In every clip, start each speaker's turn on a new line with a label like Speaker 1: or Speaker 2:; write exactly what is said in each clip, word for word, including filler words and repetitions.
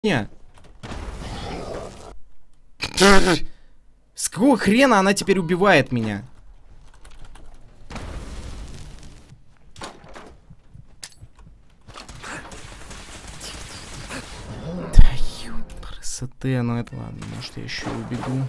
Speaker 1: Не. С какого хрена она теперь убивает меня? Да ёб, красоты, ну это ладно, может я еще убегу.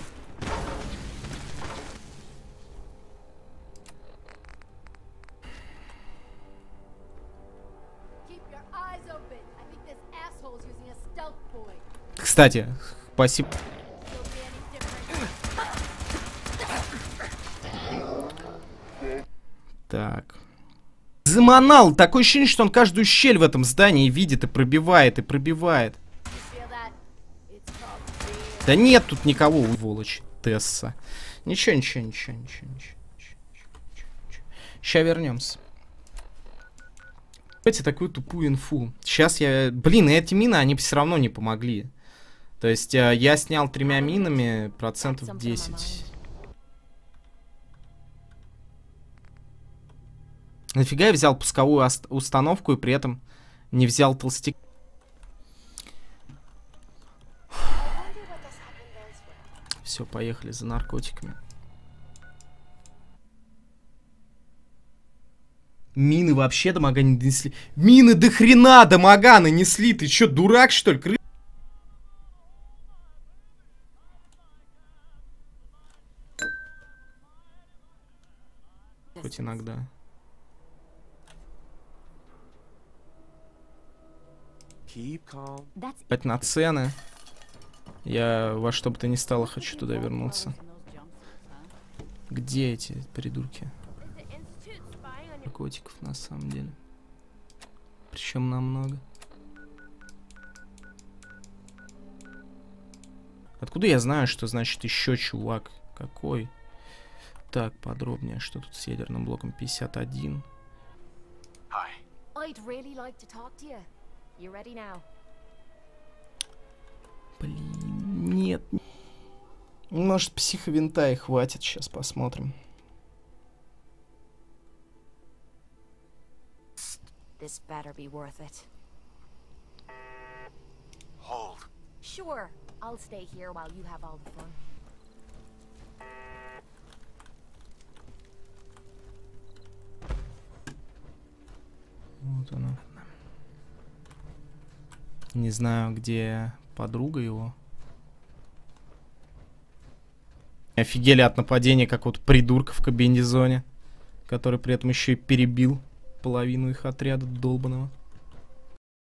Speaker 1: Кстати, спасибо. Так. Заманал! Такое ощущение, что он каждую щель в этом здании видит и пробивает, и пробивает. Да нет тут никого, сволочь, Тесса. Ничего, ничего, ничего, ничего, ничего. Сейчас вернемся. Давайте такую тупую инфу. Сейчас я... Блин, эти мины, они все равно не помогли. То есть я снял тремя минами процентов десять. Нафига я взял пусковую установку и при этом не взял толстяк? Все, поехали за наркотиками. Мины вообще дамага не несли. Мины до хрена дамага нанесли. Ты чё, дурак, что ли? Кры... Хоть иногда. Опять на цены. Я во что бы то ни стало хочу туда вернуться. Где эти придурки? Наркотиков на самом деле. Причем намного. Откуда я знаю, что значит еще чувак? Какой? Так, подробнее, что тут с ядерным блоком пятьдесят один. Блин, нет. Может, психовинта и хватит. Сейчас посмотрим.
Speaker 2: This better be worth it.
Speaker 3: Hold.
Speaker 2: Sure, I'll stay here while you have all the fun.
Speaker 1: Вот она. Не знаю, где подруга его. Офигели от нападения какого-то придурка в комбинезоне, который при этом еще и перебил половину их отряда долбаного.